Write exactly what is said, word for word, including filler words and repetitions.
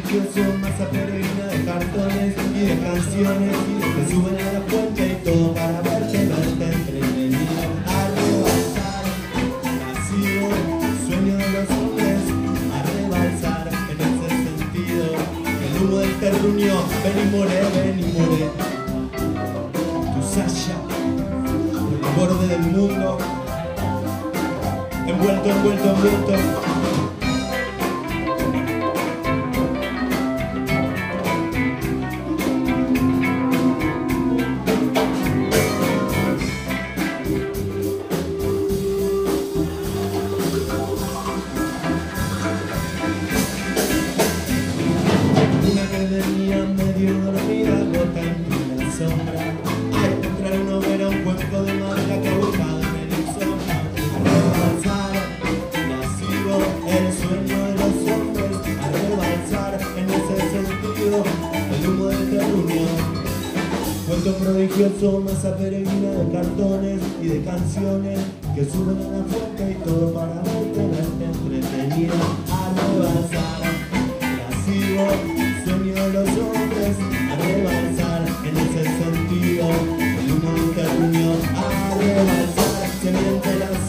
prodigioso, masa peregrina de cartones y de canciones que suben a la fuente y todo para verte, verte entretenido. A rebalsar, nacido, sueño de los hombres, a rebalsar en ese sentido. El humo del terruño, ven y more, ven y more. Tu saya, por el borde del mundo, envuelto, envuelto, envuelto. Venía medio dormida, gota en la sombra. Al encontrar un hoguera, un cuenco de madera que abocado en el insomnio. A rebalsar, lascivo, el sueño de los hombres. A rebalsar, en ese sentido, el humo del terruño. Cuento prodigioso, masa peregrina de cartones y de canciones que suben a la fuente y todo para verte, verte entretenido. A rebalsar, lascivo, sueño de los hombres, a rebalsar en ese sentido, el humo del terruño, a rebalsar, se miente la